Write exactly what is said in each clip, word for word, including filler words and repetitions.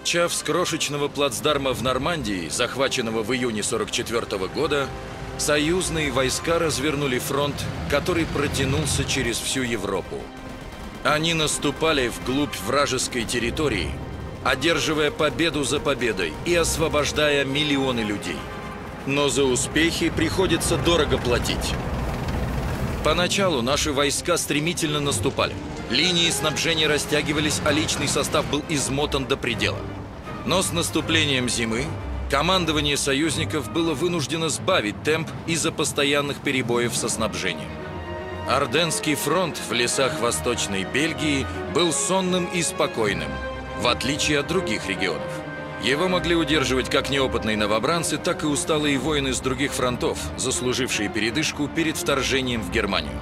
Начав с крошечного плацдарма в Нормандии, захваченного в июне сорок четвёртого года, союзные войска развернули фронт, который протянулся через всю Европу. Они наступали вглубь вражеской территории, одерживая победу за победой и освобождая миллионы людей. Но за успехи приходится дорого платить. Поначалу наши войска стремительно наступали. Линии снабжения растягивались, а личный состав был измотан до предела. Но с наступлением зимы командование союзников было вынуждено сбавить темп из-за постоянных перебоев со снабжением. Арденский фронт в лесах Восточной Бельгии был сонным и спокойным, в отличие от других регионов. Его могли удерживать как неопытные новобранцы, так и усталые воины с других фронтов, заслужившие передышку перед вторжением в Германию.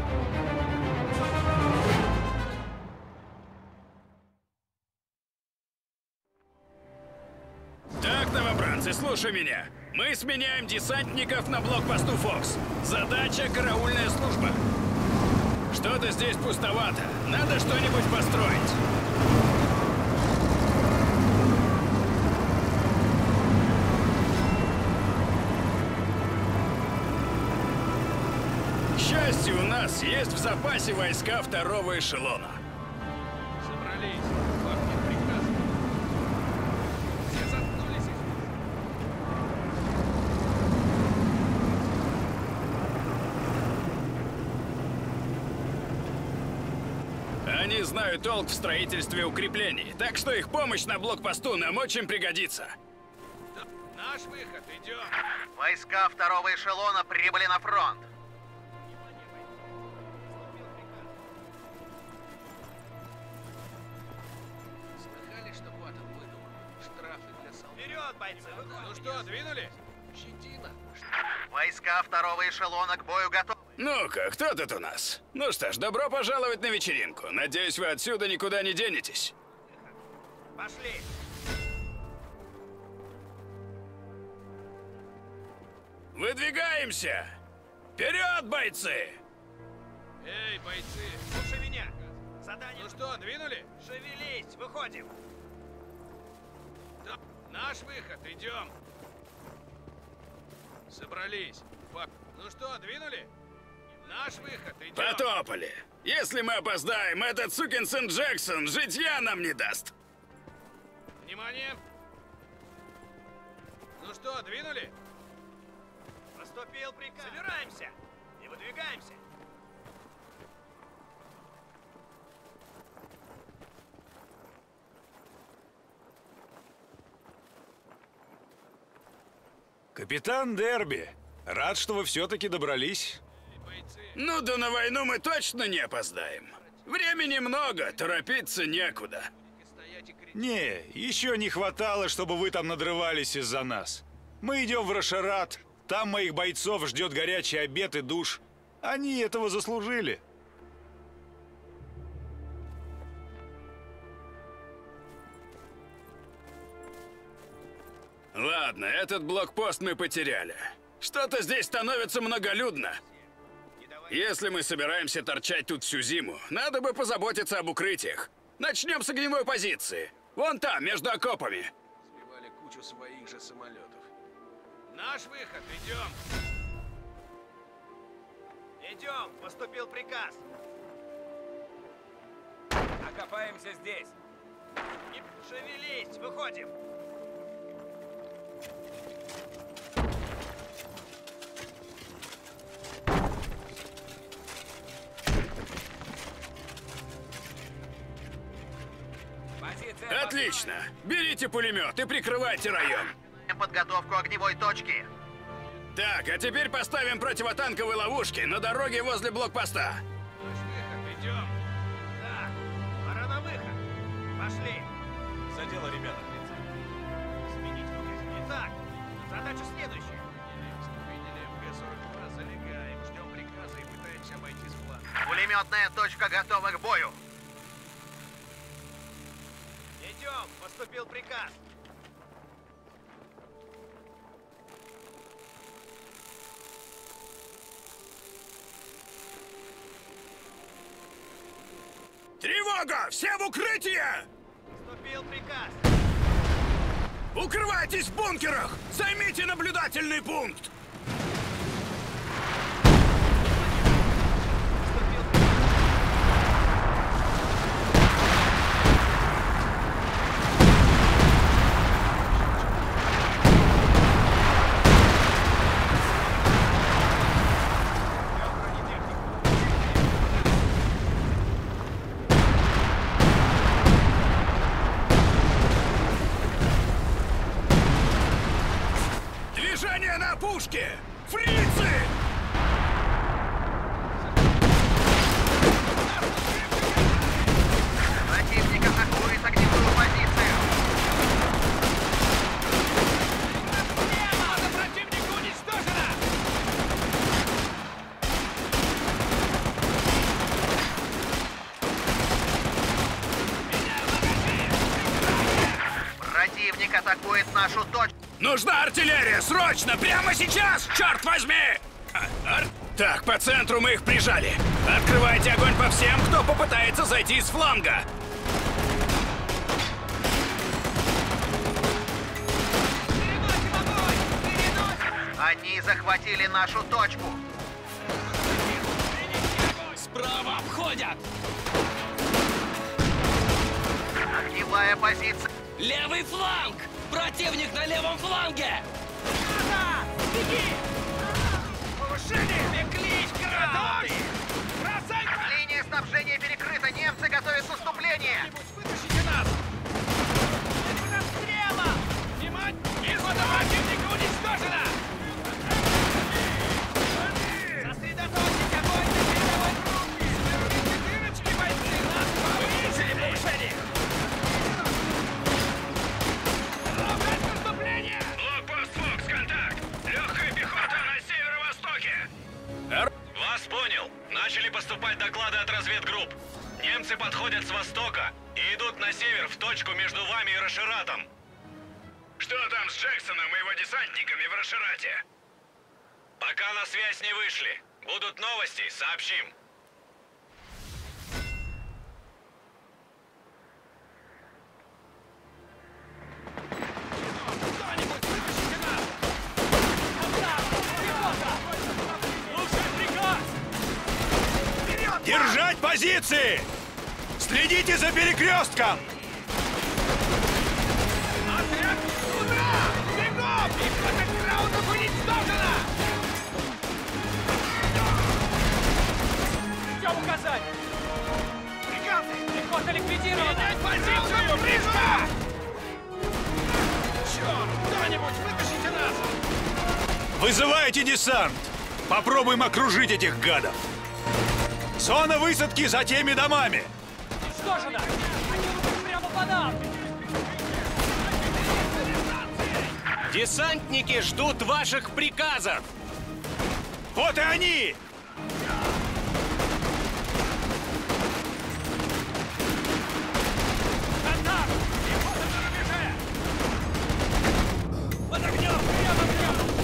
Так, новобранцы, слушай меня. Мы сменяем десантников на блокпосту Фокс. Задача — караульная служба. Что-то здесь пустовато. Надо что-нибудь построить. К счастью, у нас есть в запасе войска второго эшелона. Собрались. Пахнет приказ. Все заткнулись. Они знают толк в строительстве укреплений, так что их помощь на блокпосту нам очень пригодится. Наш выход, идем. Войска второго эшелона прибыли на фронт. Слыхали, что Батов выдумал? Штрафы для солдат. Вперед, бойцы! Ну что, двинули? Щетина. Войска второго эшелона к бою готовы. Ну-ка, кто тут у нас? Ну что ж, добро пожаловать на вечеринку. Надеюсь, вы отсюда никуда не денетесь. Пошли! Выдвигаемся! Вперед, бойцы! Эй, бойцы! Слушай меня! Задание... Ну что, двинули? Шевелись! Выходим! Да. Наш выход, идем. Собрались. Фак. Ну что, двинули? Наш выход, идем. Потопали! Если мы опоздаем, этот сукин сын Джексон житья нам не даст! Внимание! Ну что, двинули? Поступил приказ. Собираемся и выдвигаемся. Капитан Дерби, рад, что вы все-таки добрались. Бойцы. Ну да на войну мы точно не опоздаем. Времени много, торопиться некуда. Стоять и кричать. Не, еще не хватало, чтобы вы там надрывались из-за нас. Мы идем в Рошерат, там моих бойцов ждет горячий обед и душ. Они этого заслужили. Ладно, этот блокпост мы потеряли. Что-то здесь становится многолюдно. Если мы собираемся торчать тут всю зиму, надо бы позаботиться об укрытиях. Начнем с огневой позиции. Вон там, между окопами. Сбивали кучу своих же самолетов. Наш выход, идем. Идем! Поступил приказ. Окопаемся здесь. Шевелись! Выходим! Отлично. Берите пулемет и прикрывайте район. Подготовку огневой точки. Так, а теперь поставим противотанковые ловушки на дороге возле блокпоста. Наш выход, идем. Так, пора на выход. Пошли. За дело, ребята. Сменить руки. Итак, задача следующая. Видели эм пэ сорок два, залегаем, ждем приказа и пытаемся обойти с фланга. Пулеметная точка готова к бою. Идем! Поступил приказ. Тревога! Все в укрытие! Поступил приказ. Укрывайтесь в бункерах! Займите наблюдательный пункт! Движение на опушке! Фрицы! Противник атакует огневую позицию. База противника уничтожена! Противник атакует нашу точку. Нужна артиллерия! Срочно! Прямо сейчас! Черт возьми! А, ар- Так, по центру мы их прижали. Открывайте огонь по всем, кто попытается зайти с фланга. Они захватили нашу точку. Справа обходят! Огневая позиция. Левый фланг! Противник на левом фланге! Беги! Повышение! Беглись, гранаты! Бросай! Линия снабжения перекрыта. Немцы готовят наступление. Вытащите нас! Расстрела! Внимание! Пехота противника уничтожена! Сосредоточить огонь на передовой группе! Сверните дырочки, бойцы! Нас повысили повышение! Блокпост Фокс, контакт! Легкая пехота на северо-востоке! Вас понял. Начали поступать доклады от разведгрупп. Немцы подходят с востока и идут на север в точку между вами и Рошератом. Что там с Джексоном и его десантниками в Рошерате? Пока на связь не вышли. Будут новости, сообщим. Держать позиции! Следите за перекрестком! Отряд туда! Бегом! Пехота Краутов уничтожена! Ждем указаний! Приказы! Пехота ликвидирована! Менять позицию! Близко! Черт! Кто-нибудь вытащите нас! Вызывайте десант! Попробуем окружить этих гадов! Зона высадки за теми домами! Уничтожена! Они идут прямо по нам! Десантники ждут ваших приказов! Вот и они! Контакт! Пехота на рубеже! Под огнем! Прямо огнем!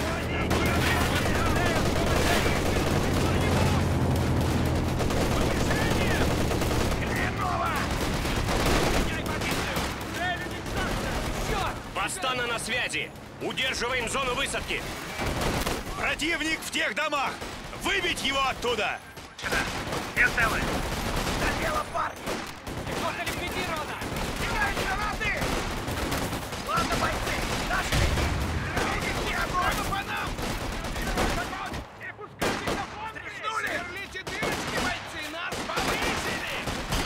Бастана на связи! Удерживаем зону высадки! Противник в тех домах! Выбить его оттуда! Все целы! За дело, парни! Пехота ликвидирована! Кидайте гранаты! Ладно, бойцы! Наши лети! Видите огонь по нам! Не пускайте на фронт! Тряхнули! Сверлите дырочки, бойцы! Нас повысили!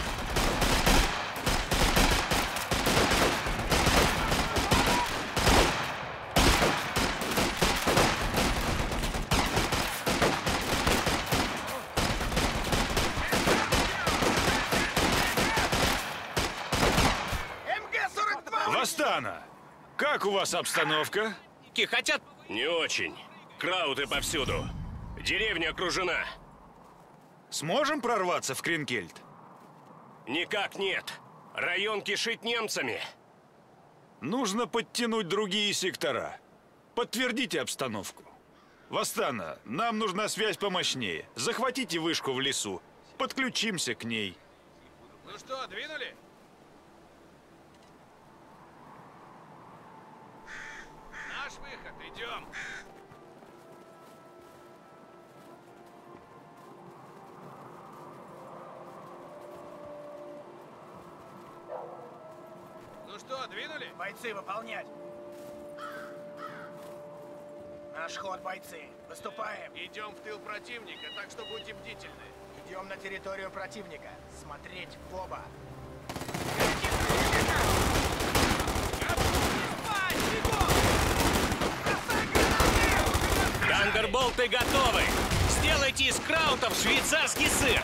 Вастана, как у вас обстановка? Хотят? Не очень. Крауты повсюду. Деревня окружена. Сможем прорваться в Кринкельд? Никак нет. Район кишит немцами. Нужно подтянуть другие сектора. Подтвердите обстановку. Вастана, нам нужна связь помощнее. Захватите вышку в лесу. Подключимся к ней. Ну что, двинули? выход, идем! Ну что, двинули? Бойцы, выполнять! Наш ход, бойцы. Выступаем. Идем в тыл противника, так что будьте бдительны. Идем на территорию противника. Смотреть в оба. Тандерболты готовы! Сделайте из краутов швейцарский сыр!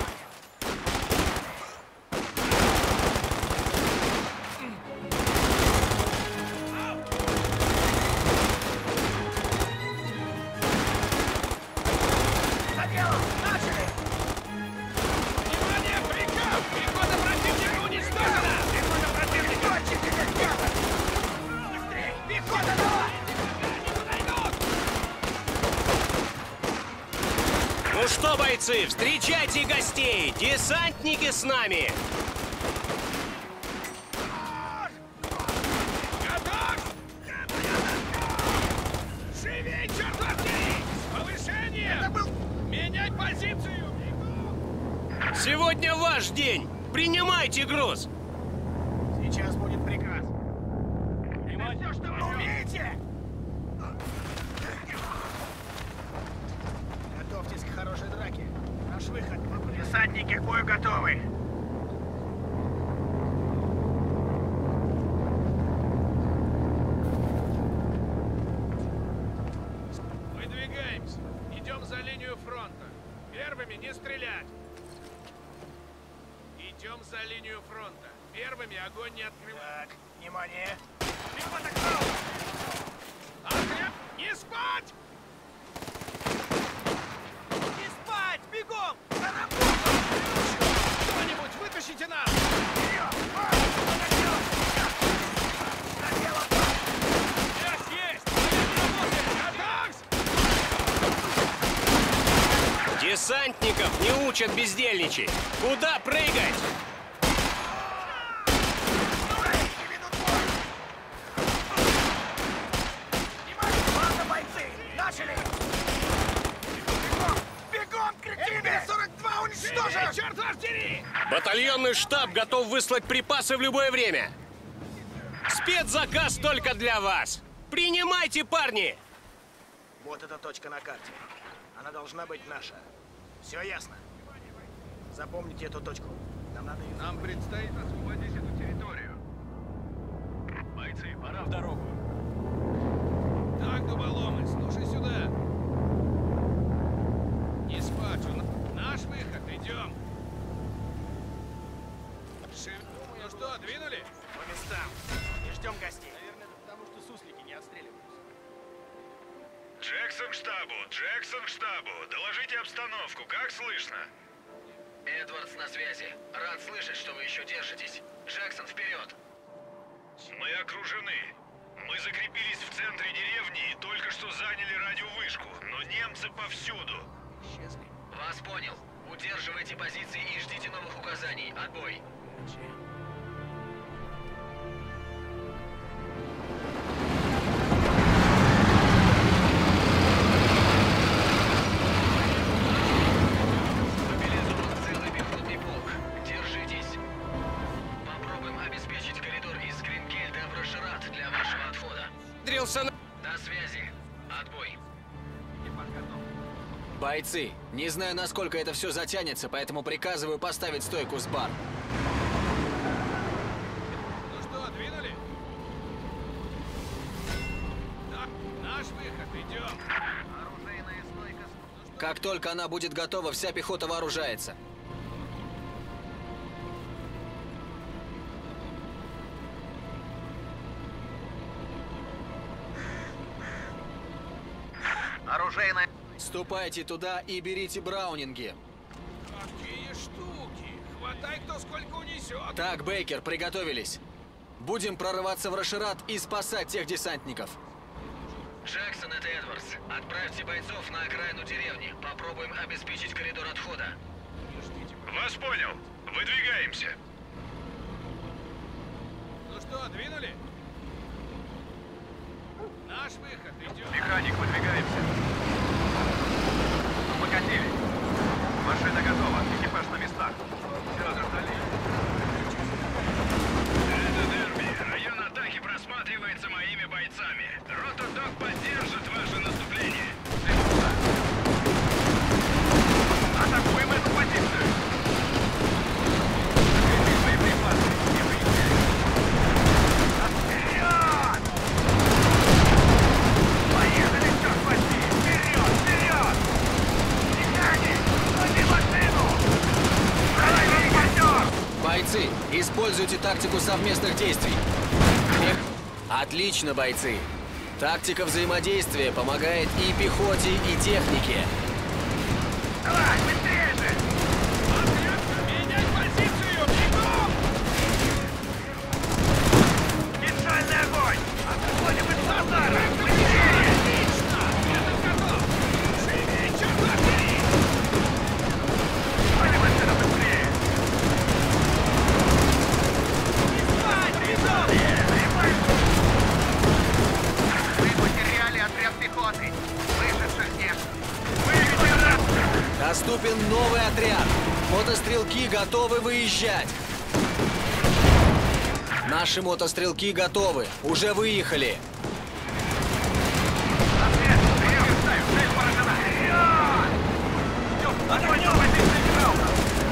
За дело! Начали! Внимание, приказ! Пехота противника уничтожена! Пехота противника! Точите, ребята! Быстрей! Пехота, давай! Ну что, бойцы, встречайте гостей! Десантники с нами! Готов! Живей, черт возьми! Повышение! Это был... Менять позицию! Сегодня ваш день! Принимайте груз! Сейчас будет приказ. Это все, что вы умеете! Готовьтесь к хорошей драке. Наш выход. Десантники к бою готовы. Выдвигаемся. Идем за линию фронта. Первыми не стрелять. Идем за линию фронта. Первыми огонь не открывать. Так, внимание. Пехота к нам! Отряд! Не спать! Не спать! Бегом! Кто-нибудь вытащите нас! Связь есть! Готовься! Десантников не учат бездельничать! Куда прыгать? Ладно, бойцы! Начали! Бегом! Бегом! Кретины! сорок два уничтожен! Черт артиллерии! Батальонный штаб готов выслать припасы в любое время. Спецзаказ только для вас. Принимайте, парни! Вот эта точка на карте. Она должна быть наша. Все ясно? Запомните эту точку. Нам надо ее... Нам предстоит освободить эту территорию. Бойцы, пора в дорогу. Так, дуболомы, слушай сюда. Не спать, у нас наш выход, идем. Шив... Ну что, двинули? По местам. Не ждем гостей. Наверное, это потому, что суслики не отстреливаются. Джексон штабу, Джексон штабу. Доложите обстановку, как слышно? Эдвардс на связи. Рад слышать, что вы еще держитесь. Джексон, вперед! Мы окружены. Мы закрепились в центре деревни и только что заняли радиовышку, но немцы повсюду. Исчезли. Вас понял. Удерживайте позиции и ждите новых указаний. Отбой. Мобилизован целый пехотный полк. Держитесь. Попробуем обеспечить коридор из Грингельда в Рашерат для вашего отхода. Дрился на... До связи. Отбой. Бойцы, не знаю, насколько это все затянется, поэтому приказываю поставить стойку с бар. Ну что, двинули? Так, наш выход, идем. Оружейная стойка. Как только она будет готова, вся пехота вооружается. Оружейная... Ступайте туда и берите браунинги. Какие штуки! Хватай, кто сколько унесет. Так, Бейкер, приготовились. Будем прорываться в Рашерат и спасать тех десантников. Джексон, это Эдвардс. Отправьте бойцов на окраину деревни. Попробуем обеспечить коридор отхода. Вас понял. Выдвигаемся. Ну что, двинули? Наш выход идет. Механик, выдвигаемся. Покатили. Машина готова. Экипаж на местах. Все, заждались. Это Дерби. Район атаки просматривается моими бойцами. Рота Док поддержит ваше наступление. Атакуем эту позицию. Закрепи свои припасы. Не выезжай. Вперед! Поехали, черт возьми! Вперед! Вперед! Механик! Лови машину! Правильный партнер! Бойцы, используйте тактику совместных действий. Мех- Отлично, бойцы. Тактика взаимодействия помогает и пехоте, и технике. Давай, быстрее же! Менять позицию! Бегом! Нейтральный огонь! Отходим из базара! Быстрее! Отлично! Этот готов! Живее, черт возьми! Вали машина быстрее! Мы потеряли отряд пехоты! Выживших нет! Выведите нас! Доступен новый отряд. Мотострелки готовы выезжать. Наши мотострелки готовы. Уже выехали. Ответ! Прием! Цель поражена! Вперед! Отгонем позиции Граута!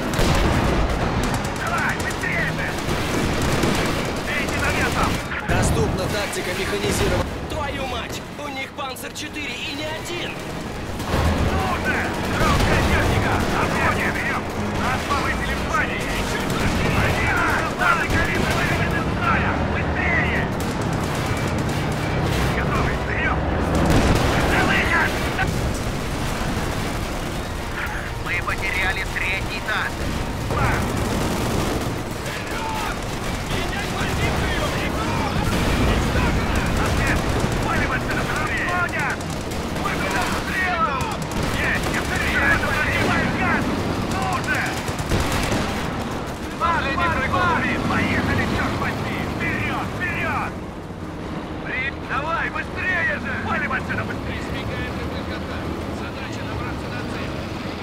Давай, быстрее же! Бейте навесом! Доступна тактика механизированного. Твою мать! У них Панцер четыре и не один! Ну же! Русская техника! Отходим! Нас повысили в звании! Один! Старый калибр выведен из строя! Быстрее! Готовы! Вперед! Целые! Мы потеряли третий танк! Менять позицию! Бегом! Ответ! Вали машина быстрее! Понят! Выгода! Стрелом! Есть! Не встречай! Поднимай газ! Ну же! Последний прыгун! Поехали, черт возьми! Вперед! Вперед! Рик, давай, быстрее же! Вали машина быстрее! Избегаем любых атак. Задача добраться до цели.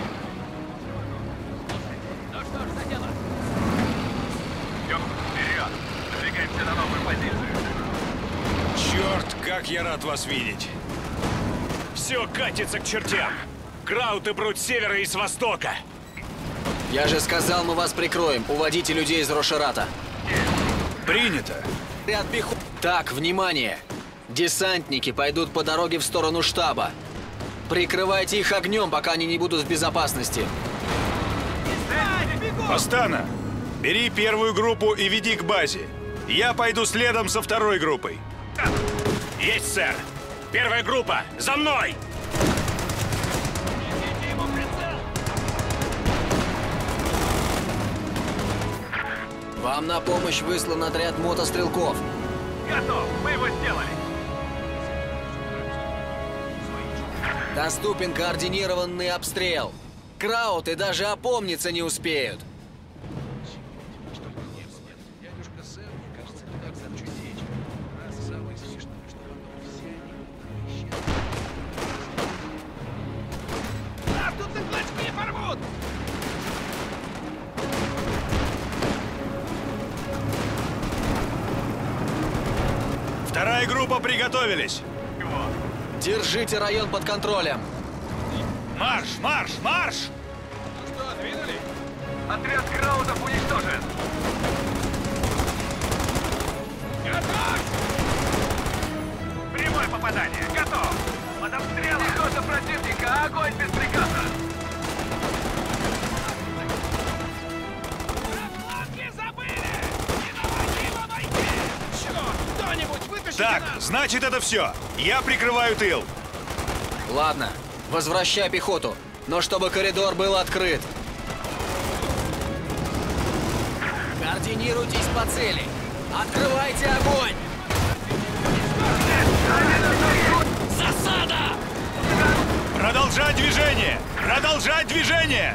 Ну что ж, за дело. Идем вперед! Двигаемся на новую позицию! Черт, как я рад вас видеть. Все катится к чертям! Крауты прут с севера и с востока! Я же сказал, мы вас прикроем. Уводите людей из Рошерата. Принято. Отряд пехо- Так, внимание! Десантники пойдут по дороге в сторону штаба. Прикрывайте их огнем, пока они не будут в безопасности. Пастана, бери первую группу и веди к базе. Я пойду следом со второй группой. Есть, сэр! Первая группа! За мной! Вам на помощь выслан отряд мотострелков. Готов! Мы его сделали! Доступен координированный обстрел. Крауты даже опомниться не успеют. Дядюшка Сэм, мне кажется, не так за чудечек. Раз завысишь, что потом все они исчезнут. Нас тут на клочки порвут! Вторая группа приготовились. Держите район под контролем. Марш, марш, марш! Ну что, двинули? Отряд краудов уничтожен! Готов! Прямое попадание! Готов! Под обстрелом! Пехота противника! Огонь без приказа! Раскладки забыли! Невозможно войти! Черт! Кто-нибудь вытащите Так, нас! значит это все. Я прикрываю тыл. Ладно, возвращай пехоту, но чтобы коридор был открыт. Координируйтесь по цели. Открывайте огонь! Засада! Продолжать движение! Продолжать движение!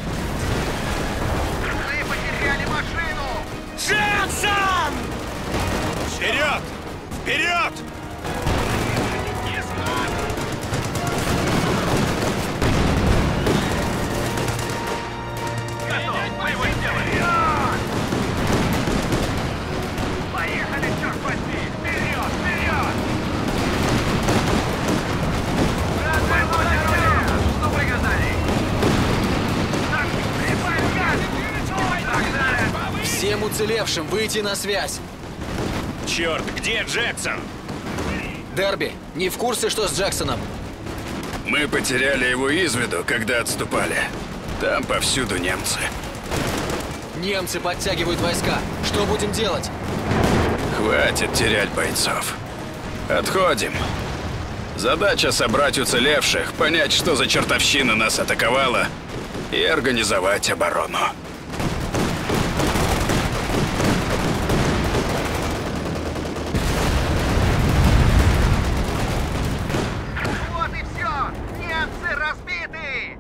Мы потеряли машину! Джексон! Вперед! Вперед! уцелевшим выйти на связь. Черт, где Джексон? Дерби, не в курсе, что с Джексоном? Мы потеряли его из виду, когда отступали. Там повсюду немцы. Немцы подтягивают войска. Что будем делать? Хватит терять бойцов. Отходим. Задача собрать уцелевших, понять, что за чертовщина нас атаковала, и организовать оборону. Вот и все! Немцы разбиты!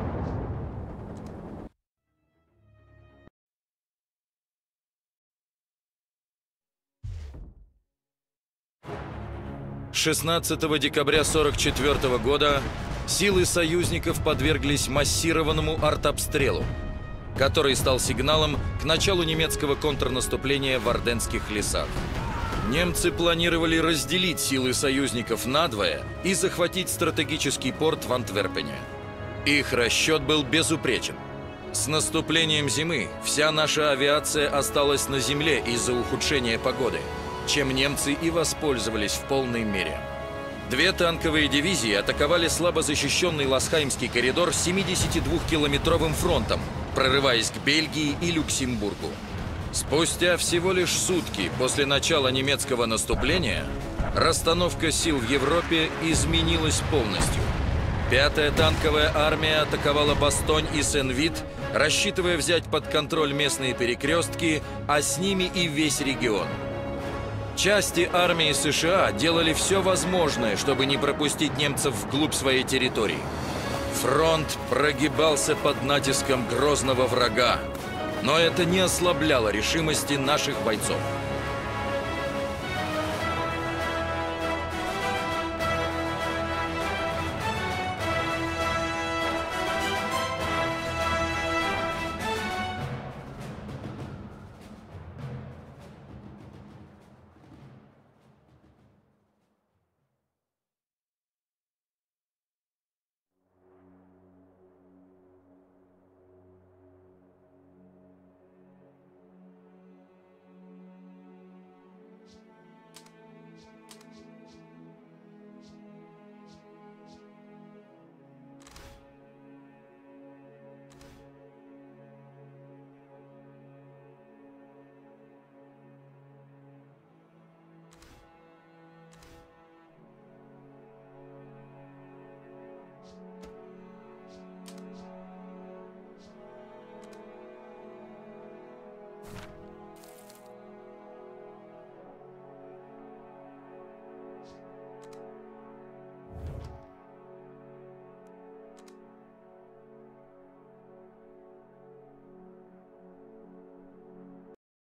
шестнадцатого декабря сорок четвёртого года силы союзников подверглись массированному артобстрелу, который стал сигналом к началу немецкого контрнаступления в Арденских лесах. Немцы планировали разделить силы союзников надвое и захватить стратегический порт в Антверпене. Их расчет был безупречен. С наступлением зимы вся наша авиация осталась на земле из-за ухудшения погоды, чем немцы и воспользовались в полной мере. Две танковые дивизии атаковали слабо защищенный Лосхаймский коридор семидесятидвухкилометровым фронтом, прорываясь к Бельгии и Люксембургу. Спустя всего лишь сутки после начала немецкого наступления расстановка сил в Европе изменилась полностью. Пятая танковая армия атаковала Бастонь и Сен-Вит, рассчитывая взять под контроль местные перекрестки, а с ними и весь регион. Части армии США делали все возможное, чтобы не пропустить немцев вглубь своей территории. Фронт прогибался под натиском грозного врага, но это не ослабляло решимости наших бойцов.